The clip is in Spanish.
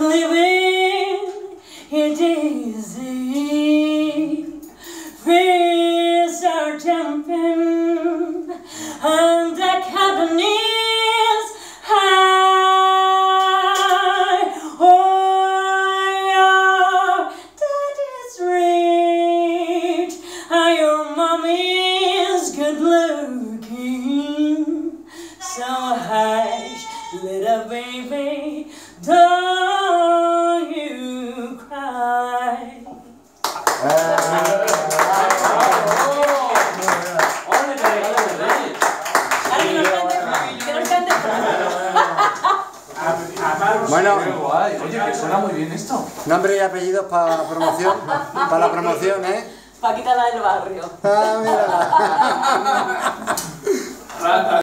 living in Daisy. Fish are jumping and the cabin is high. Oh, your daddy's rich and your mommy's good looking. So hush, little baby, don't you cry. Bueno, oye, que suena muy bien esto. Nombre y apellidos para la promoción, ¿eh? Paquita la del barrio. Ah, mírala.